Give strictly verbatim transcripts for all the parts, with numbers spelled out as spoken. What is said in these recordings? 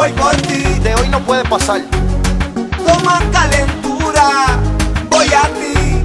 voy por ti. De hoy no puede pasar. Toma calentura, voy a ti.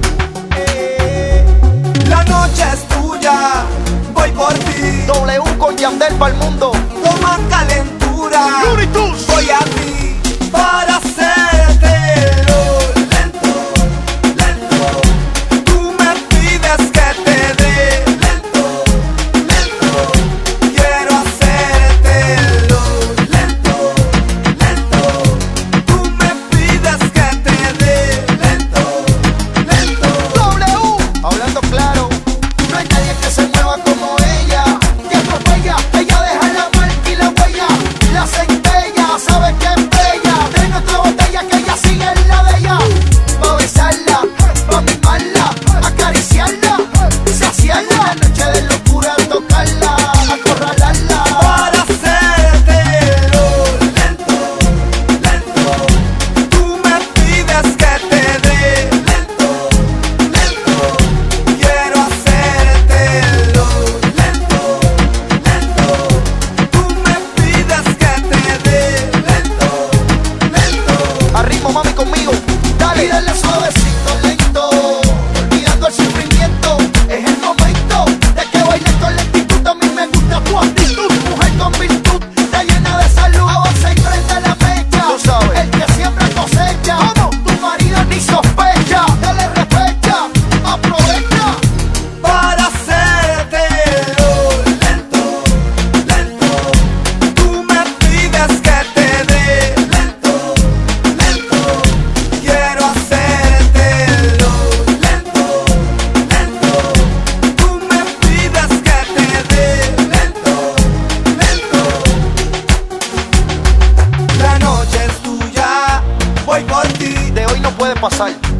Eh, la noche es tuya, voy por ti. W con Yandel para el mundo. Toma calentura, Lunitus. voy a ti para hacértelo lento, lento. Tú me pides que te dé lento, lento. Quiero hacértelo lento, lento. Tú me pides que te dé lento, lento. W, hablando claro. No hay nadie que se mueva como ella, que atropella, ella deja la marca y la huella. La centella, sabe que es bella. De nuestra botella que ella sigue en la de ella. Pa' besarla, pa' mimarla, acariciarla, saciarla. La noche de locura, tocarla, acorralarla. Para hacértelo lento, lento. Tú me pides que te dé lento, lento. Quiero hacértelo lento, lento. Tú me pides que te dé lento, lento. A ritmo, mami, conmigo. Dale, dale suavecito, lento. Olvidando el sufrimiento. Es el momento de que bailes con lentitud. A mí me gusta tu actitud. Mujer con virtud, te llena de salud. Avanza y prende la mecha. Tú sabes. El que siembra cosecha. ¿Cómo? Tu marido ni sospecha. Dale respecha, aprovecha. Para hacértelo lento, lento. Tú me pides que te dé lento, lento. Quiero hacértelo lento, lento. Tú me pides que te dé lento, lento. La noche es tuya, voy por ti. De hoy no puede pasar.